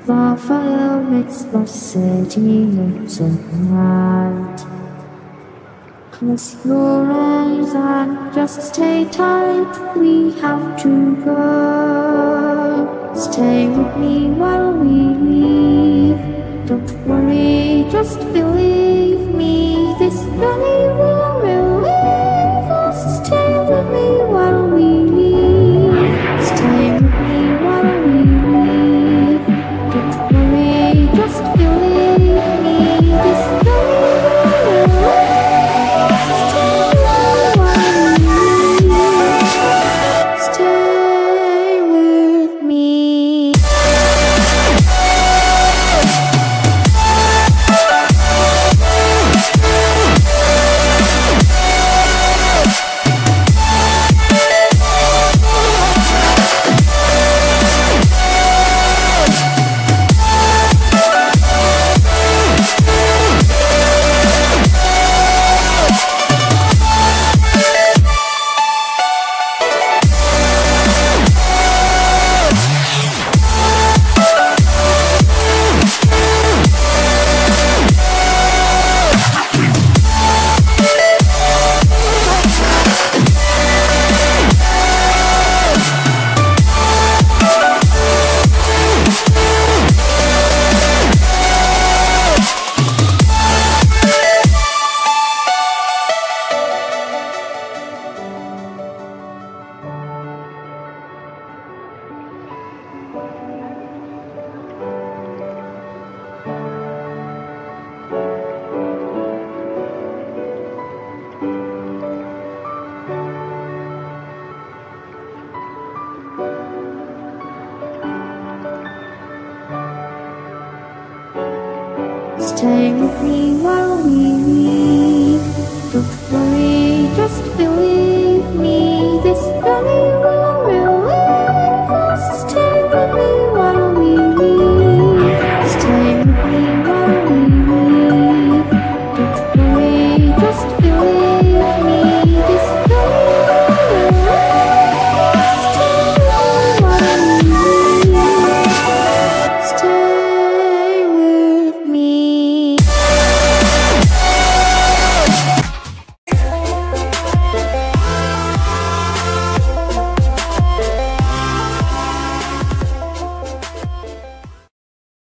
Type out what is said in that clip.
The fire makes the city look so bright. Close your eyes and just stay tight. We have to go. Stay with me while we leave. Don't worry, just believe me. This journey will relieve us. Stay with me while we leave. Stay with me while we leave. Don't worry, just believe me. This journey will relieve us. Stay with me while we leave. Stay with me. Stay with me